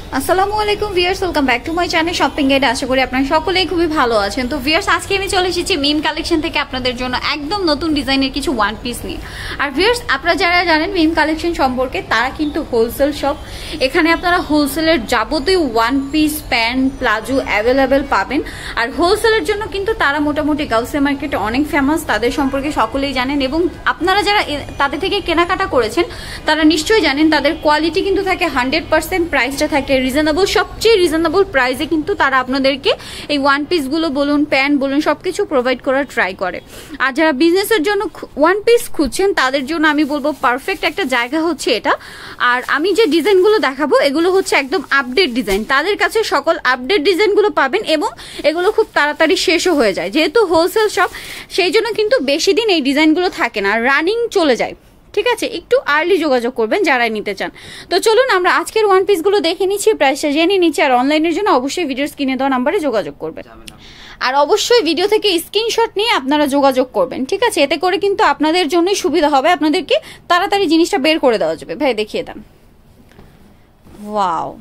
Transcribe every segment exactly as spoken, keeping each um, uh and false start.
আসসালামু আলাইকুম viewers, welcome back to my channel shopping guide. আশা করি আপনারা সকলেই খুবই ভালো আছেন। তো ভিউয়ার্স, আজকে আমি চলে এসেছি মিম কালেকশন থেকে আপনাদের জন্য একদম নতুন ডিজাইনের কিছু ওয়ান পিস নিয়ে। আর ভিউয়ার্স, আপনারা যারা জানেন মিম কালেকশন সম্পর্কে, তারা কিন্তু হোলসেল শপ। এখানে আপনারা হোলসেলের যাবতীয় one piece, pant, palazzo available পাবেন। আর হোলসেলের জন্য কিন্তু তারা মোটামুটি গাউসিয়া মার্কেটে অনেক ফেমাস, তাদের সম্পর্কে সকলেই জানেন। এবং আপনারা যারা তাদের থেকে কেনাকাটা করেছেন তারা নিশ্চয়ই জানেন তাদের কোয়ালিটি কিন্তু থাকে হান্ড্রেড পার্সেন্ট, প্রাইসটা থাকে রিজনেবল, সবচেয়ে রিজনেবল প্রাইসে কিন্তু তারা আপনাদেরকে এই ওয়ান পিসগুলো বলুন, প্যান্ট বলুন, সবকিছু প্রোভাইড করার ট্রাই করে। আর যারা বিজনেসের জন্য ওয়ান পিস খুঁজছেন তাদের জন্য আমি বলবো পারফেক্ট একটা জায়গা হচ্ছে এটা। আর আমি যে ডিজাইনগুলো দেখাবো এগুলো হচ্ছে একদম আপডেট ডিজাইন, তাদের কাছে সকল আপডেট ডিজাইনগুলো পাবেন এবং এগুলো খুব তাড়াতাড়ি শেষও হয়ে যায়। যেহেতু হোলসেল শপ, সেই জন্য কিন্তু বেশি দিন এই ডিজাইনগুলো থাকে না, রানিং চলে যায়। ঠিক আছে, একটু আর্লি যোগাযোগ করবেন যারাই নিতে চান। তো চলুন আমরা আজকের ওয়ান পিসগুলো দেখে নিচ্ছি, প্রাইসটা জেনে নিচ্ছি। আর অনলাইনের জন্য অবশ্যই ভিডিও স্ক্রিনে দেওয়া নাম্বারে যোগাযোগ করবেন। আর অবশ্যই ভিডিও থেকে স্ক্রিনশট নিয়ে আপনারা যোগাযোগ করবেন। ঠিক আছে, এতে করে কিন্তু আপনাদের জন্যই সুবিধা হবে, আপনাদেরকে তাড়াতাড়ি জিনিসটা বের করে দেওয়া যাবে। ভাই দেখিয়ে দেন। ওয়াও,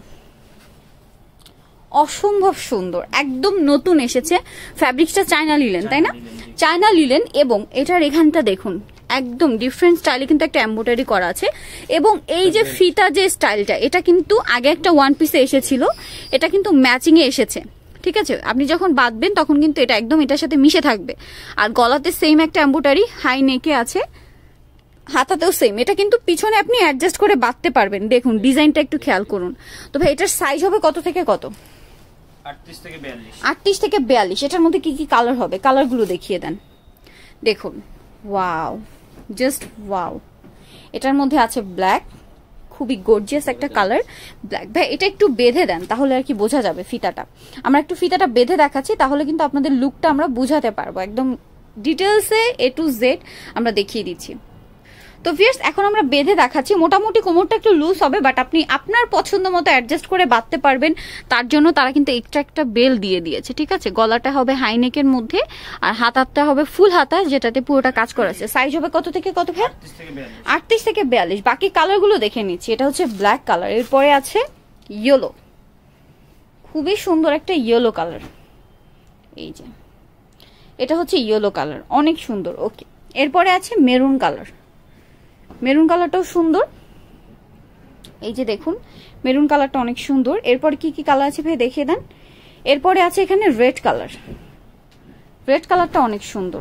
অসম্ভব সুন্দর, একদম নতুন এসেছে। ফ্যাব্রিক্সটা চায়না লিলেন, তাই না? China linen. এবং এটার এখানটা দেখুন, একদম ডিফারেন্ট স্টাইলে কিন্তু একটা এমব্রয়ডারি করা আছে। এবং এই যে ফিতা যে স্টাইলটা, এটা কিন্তু আগে একটা ওয়ান পিসে এসেছিল, এটা কিন্তু ম্যাচিং এ এসেছে। ঠিক আছে, আপনি যখন বাঁধবেন তখন কিন্তু এটা একদম এটার সাথে মিশে থাকবে। আর গলাতে সেম একটা এমব্রয়ডারি, হাই নেকে আছে, হাতাতেও সেম। এটা কিন্তু পিছনে আপনি অ্যাডজাস্ট করে বাঁধতে পারবেন। দেখুন ডিজাইনটা একটু খেয়াল করুন। তো ভাই এটার সাইজ হবে কত থেকে কত? আটত্রিশ থেকে বিয়াল্লিশ। আটত্রিশ থেকে বিয়াল্লিশ। এটার মধ্যে কি কি কালার হবে, কালারগুলো দেখিয়ে দেন। দেখুন, ওয়াও, জাস্ট ওয়াও। এটার মধ্যে আছে ব্ল্যাক, খুবই গর্জিয়াস একটা কালার ব্ল্যাক। ভাই এটা একটু বেঁধে দেন, তাহলে আর কি বোঝা যাবে ফিতাটা। আমরা একটু ফিতাটা বেঁধে দেখাচ্ছি, তাহলে কিন্তু আপনাদের লুকটা আমরা বুঝাতে পারবো একদম ডিটেলসে, এ টু জেড আমরা দেখিয়ে দিচ্ছি। তো ভিউয়ার্স, এখন আমরা বেঁধে দেখাচ্ছি। মোটামুটি কোমরটা একটু লুজ হবে, বাট আপনি আপনার পছন্দ মতো অ্যাডজাস্ট করে বাঁধতে পারবেন। তার জন্য তারা কিন্তু এক্সট্রা একটা বেল দিয়ে দিয়েছে। ঠিক আছে, গলাটা হবে হাইনেকের মধ্যে, আর হাতাটা হবে ফুল হাতা, যেটাতে পুরোটা কাজ করা আছে। সাইজ হবে কত থেকে কত? ভাই আটত্রিশ থেকে বিয়াল্লিশ। বাকি কালারগুলো দেখে নিচ্ছি। এটা হচ্ছে ব্ল্যাক কালার, এরপরে আছে ইয়েলো, খুবই সুন্দর একটা ইয়েলো কালার। এই যে এটা হচ্ছে ইয়েলো কালার, অনেক সুন্দর। ওকে, এরপরে আছে মেরুন কালার। মেরুন কালারটাও সুন্দর, এই যে দেখুন মেরুন কালারটা অনেক সুন্দর। এরপর কি কি কালার আছে ভাই দেখিয়ে দেন। এরপরে আছে এখানে রেড কালার, রেড কালারটা অনেক সুন্দর।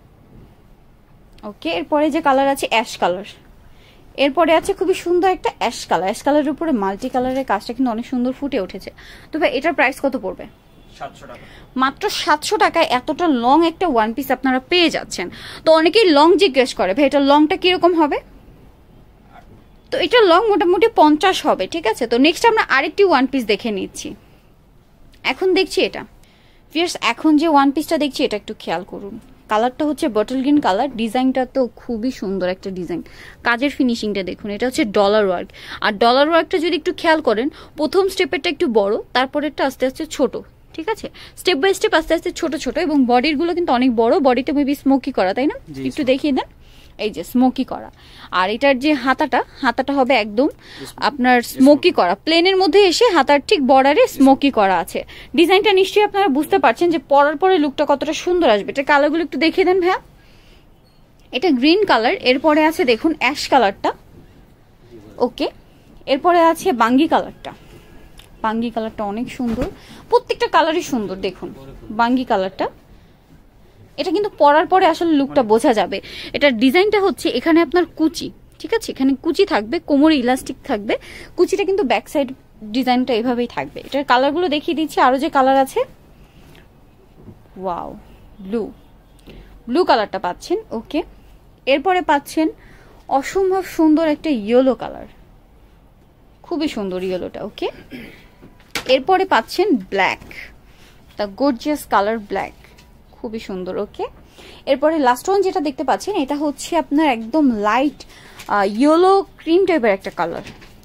ওকে, এরপরে যে কালার আছে অ্যাশ কালার। এরপরে আছে খুবই সুন্দর একটা অ্যাশ কালার, অ্যাশ কালারের উপরে মাল্টি কালারের কাজটা কিন্তু অনেক সুন্দর ফুটে উঠেছে। তো ভাই এটার প্রাইস কত পড়বে? মাত্র সাতশো টাকায় এতটা লং একটা ওয়ান পিস আপনারা পেয়ে যাচ্ছেন। তো অনেকেই লং জিজ্ঞেস করে, ভাই এটা লংটা কিরকম হবে? তো এটা লং মোটামুটি পঞ্চাশ হবে। ঠিক আছে, তো নেক্সট আমরা আরেকটি ওয়ান পিস দেখে নিচ্ছি। এখন দেখছি এটা ভিউয়ার্স, এখন যে ওয়ান পিসটা দেখছি এটা একটু খেয়াল করুন। কালারটা হচ্ছে বটল গ্রিন কালার, ডিজাইনটা তো খুবই সুন্দর একটা ডিজাইন। কাজের ফিনিশিংটা দেখুন, এটা হচ্ছে ডলার ওয়ার্ক। আর ডলার ওয়ার্কটা যদি একটু খেয়াল করেন, প্রথম স্টেপেরটা একটু বড়, তারপরেরটা আস্তে আস্তে ছোট। ঠিক আছে, স্টেপ বাই স্টেপ আস্তে আস্তে ছোট ছোট। এবং বডির গুলো কিন্তু অনেক বড়, বডিতে মেবি স্মোকি করা, তাই না? একটু দেখিয়ে দেন। এই যে স্মোকি করা। আর এটার যে হাতাটা, হাতাটা হবে একদম আপনার স্মোকি করা, প্লেনের মধ্যে এসে হাতার ঠিক বর্ডারে স্মোকি করা আছে। ডিজাইনটা নিশ্চয়ই আপনারা বুঝতে পারছেন যে পরার পরে লুকটা কতটা সুন্দর আসবে। এটা কালারগুলো একটু দেখিয়ে দেন ভাইয়া। এটা গ্রিন কালার, এরপরে আছে দেখুন অ্যাশ কালারটা। ওকে, এরপরে আছে বাঙ্গি কালারটা। বাঙ্গি কালারটা অনেক সুন্দর, প্রত্যেকটা কালারই সুন্দর। দেখুন বাঙ্গি কালারটা, এটা কিন্তু পরার পরে আসলে লুকটা বোঝা যাবে। এটার ডিজাইনটা হচ্ছে এখানে আপনার কুচি, ঠিক আছে, এখানে কুচি থাকবে, কোমরে ইলাস্টিক থাকবে, কুচিটা কিন্তু ব্যাক সাইড ডিজাইনটা এভাবেই থাকবে। এটার কালারগুলো দেখিয়ে দিচ্ছি। আরো যে কালার আছে, ওয়াও, ব্লু, ব্লু কালারটা পাচ্ছেন। ওকে, এরপরে পাচ্ছেন অসম্ভব সুন্দর একটা ইয়েলো কালার, খুবই সুন্দর ইয়েলোটা। ওকে, এরপরে পাচ্ছেন black, the gorgeous colour black, খুবই সুন্দর। ওকে, এরপরে লাস্ট ওয়ান যেটা দেখতে পাচ্ছেন, এটা হচ্ছে আপনার একদম লাইট ইয়েলো ক্রিম টাইপের একটা কালার,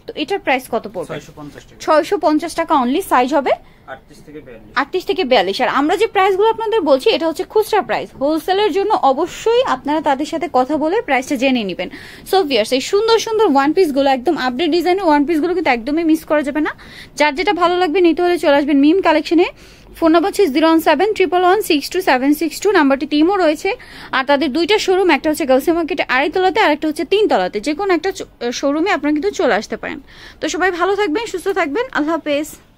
তো এটার প্রাইস কত পড়বে? ছয়শো পঞ্চাশ টাকা। ছয়শো পঞ্চাশ টাকা অনলি। সাইজ হবে আটত্রিশ থেকে বিয়াল্লিশ। আটত্রিশ থেকে বিয়াল্লিশ। আর আমরা যে প্রাইসগুলো আপনাদের বলছি এটা হচ্ছে খুচরা প্রাইস। হোলসেলের জন্য অবশ্যই আপনারা তাদের সাথে কথা বলে প্রাইসটা জেনে নেবেন। সো ভিউয়ার্স, এই সুন্দর সুন্দর ওয়ান পিসগুলো একদম আপডেট ডিজাইনের ওয়ান পিসগুলো কিন্তু একদমই মিস করা যাবে না। যার যেটা ভালো লাগবে নিতে হলে চলে আসবেন মিম কালেকশনে। ফোন নাম্বার হচ্ছে zero one seven triple one six two seven six two. নাম্বারটি টিমও রয়েছে। আর তাদের দুইটা শোরুম, একটা হচ্ছে গাউসিয়া মার্কেটে আড়াইতলাতে আর একটা হচ্ছে তিনতলাতে। যে কোনো একটা শোরুমে আপনারা কিন্তু চলে আসতে পারেন। তো সবাই ভালো থাকবেন, সুস্থ থাকবেন, আল্লাহ হাফেজ।